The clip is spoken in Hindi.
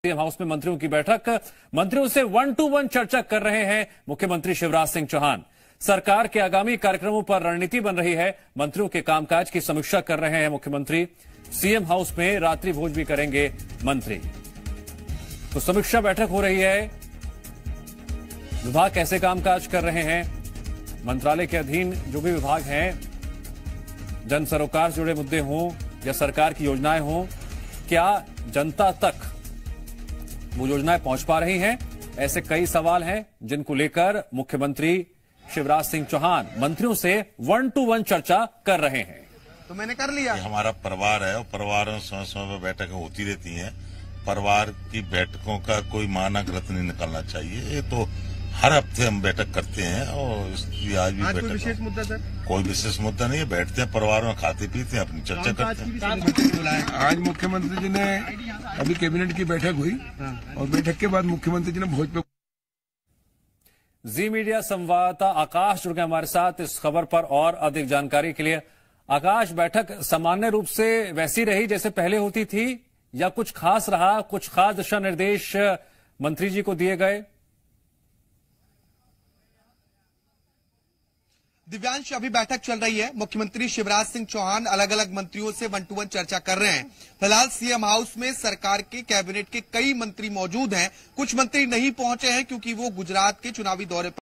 सीएम हाउस में मंत्रियों की बैठक। मंत्रियों से 1-to-1 चर्चा कर रहे हैं मुख्यमंत्री शिवराज सिंह चौहान। सरकार के आगामी कार्यक्रमों पर रणनीति बन रही है। मंत्रियों के कामकाज की समीक्षा कर रहे हैं मुख्यमंत्री। सीएम हाउस में रात्रि भोज भी करेंगे मंत्री। तो समीक्षा बैठक हो रही है। विभाग कैसे कामकाज कर रहे हैं, मंत्रालय के अधीन जो भी विभाग हैं, जन सरोकार से जुड़े मुद्दे हों या सरकार की योजनाएं हों, क्या जनता तक वो योजनाएं पहुंच पा रही हैं? ऐसे कई सवाल हैं जिनको लेकर मुख्यमंत्री शिवराज सिंह चौहान मंत्रियों से 1-to-1 चर्चा कर रहे हैं। तो मैंने कर लिया। हमारा परिवार है और परिवार में समय समय पर बैठकें होती रहती हैं। परिवार की बैठकों का कोई मानक रत्न नहीं निकलना चाहिए। ये तो हर हफ्ते हम बैठक करते हैं और इसलिए आज भी बैठक। कोई विशेष मुद्दा सर? कोई विशेष मुद्दा नहीं है। बैठते हैं परिवार में, खाते पीते हैं, अपनी चर्चा करते हैं। आज मुख्यमंत्री जी ने अभी कैबिनेट की बैठक हुई और बैठक के बाद मुख्यमंत्री जी ने भोज पे जी मीडिया संवाददाता आकाश जुड़ गए हमारे साथ इस खबर पर और अधिक जानकारी के लिए। आकाश, बैठक सामान्य रूप से वैसी रही जैसे पहले होती थी या कुछ खास रहा? कुछ खास दिशा निर्देश मंत्री जी को दिए गए? दिव्यांश, अभी बैठक चल रही है। मुख्यमंत्री शिवराज सिंह चौहान अलग अलग मंत्रियों से 1-to-1 चर्चा कर रहे हैं। फिलहाल सीएम हाउस में सरकार के कैबिनेट के कई मंत्री मौजूद हैं। कुछ मंत्री नहीं पहुंचे हैं क्योंकि वो गुजरात के चुनावी दौरे पर